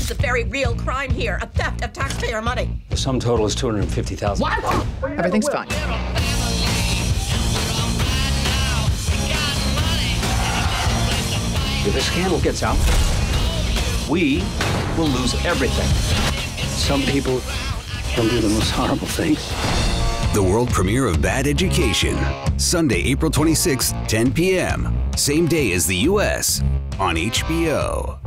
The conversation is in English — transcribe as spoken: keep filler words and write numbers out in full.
There's a very real crime here, a theft of taxpayer money. The sum total is two hundred fifty thousand dollars. What? Everything's fine. If this scandal gets out, we will lose everything. Some people will do the most horrible things. The world premiere of Bad Education, Sunday, April twenty-sixth, ten p m Same day as the U S on H B O.